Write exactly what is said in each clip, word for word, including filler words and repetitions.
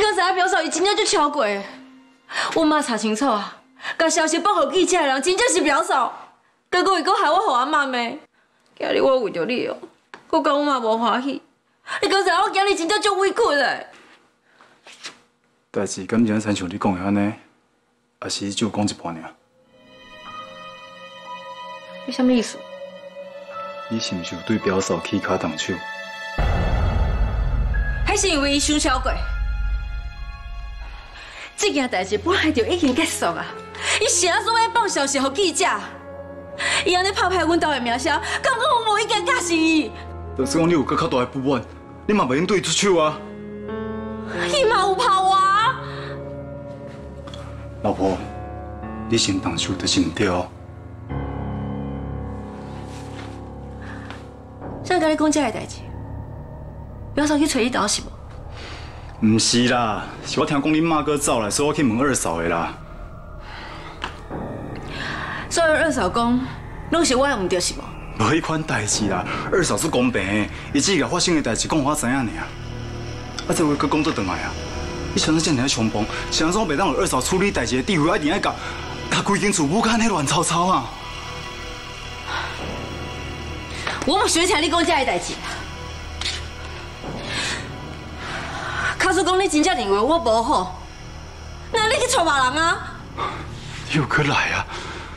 敢知影表嫂伊真正就超过？我妈查清楚啊，甲消息报给记者的人真正是表嫂，结果伊阁害我互阿妈骂。今日我为着你哦，我甲我妈无欢喜。你敢知影我今日真正足委屈的？ 代志敢真亲像你讲的安尼，还是只有讲一半尔？ 你什么意思？ 你是毋是有对表嫂起骹动手？ 还是因为伊伤超过？这件代志本来就已经结束啊！伊啥时候爱放消息给记者？伊安尼拍歹阮家的名声，敢讲我无意间假死伊？ 就是讲你有搁较大的不满，你嘛袂用对伊出手啊！ 伊嘛有拍我啊！ 老婆，你先动手就是唔对哦。 谁甲你讲这个代志？表嫂去找你倒是无？ 唔是啦，是我听讲恁妈哥走来，所以我去问二嫂的啦。 所以二嫂讲，拢是我的唔对是无？ 无迄款代志啦，二嫂是公平的，伊只甲发生的代志讲互我知影尔。啊，这回佮讲倒转来啊！你想怎遮尔凶暴，想怎袂当有二嫂处理代志的智慧，一定爱甲甲规间厝母甲安尼乱糟糟啊！ 我嘛想听你讲这个代志。卡叔讲你真正认为我无好，那你去找别人啊？ 你有搁来啊？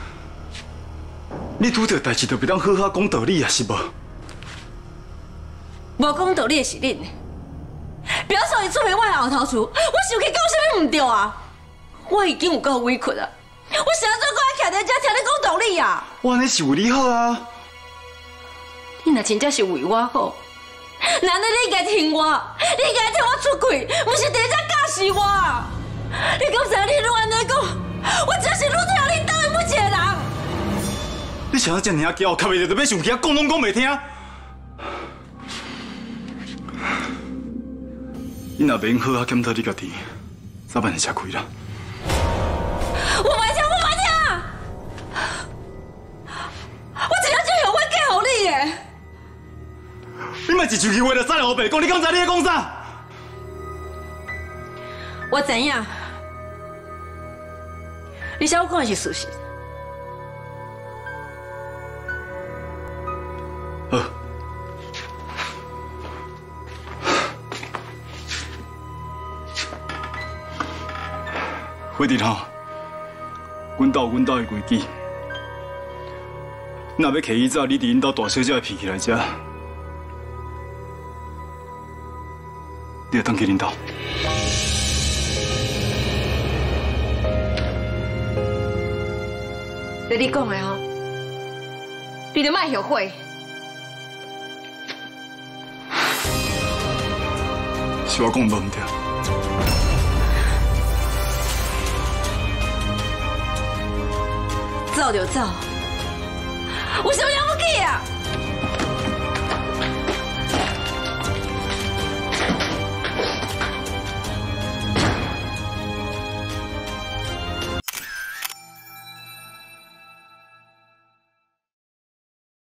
你拄着代志就袂当好好讲道理啊，是无？ 无讲道理的是恁。表嫂伊出卖我的后头厝，我是有去讲啥物唔对啊？我已经有够委屈啊！我啥时阵搁爱徛在遮听你讲道理啊？ 我安尼是为你好啊！ 你若真正是为我好，那你你应该听我，你应该替我出气，不是在遮教死我。你敢知你愈安尼讲，我真是愈最后你当的每一个人。 你想要遮尔骄傲，却袂着就要上去啊，讲拢讲袂听。你若袂用好好检讨你家己，早晚会吃亏啦。 我袂听，我袂听，我真正就后悔嫁互你的。 你莫一句句话就撒两白讲，你敢知你在讲啥？ 我知影，而且我讲的是事实。 好。辉弟吼，阮家有阮家的规矩，你若要客伊走，你伫因家大小姐的脾气来遮，你就当去恁家。 对你讲的哦，你就莫后悔。 是我讲无唔对。 走就走，为什么要不去啊？